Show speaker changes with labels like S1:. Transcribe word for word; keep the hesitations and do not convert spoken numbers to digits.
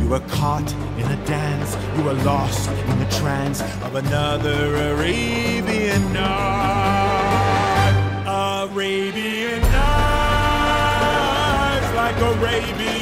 S1: You were caught in a dance, you were lost in the trance of another Arabian night. Arabian nights, like Arabian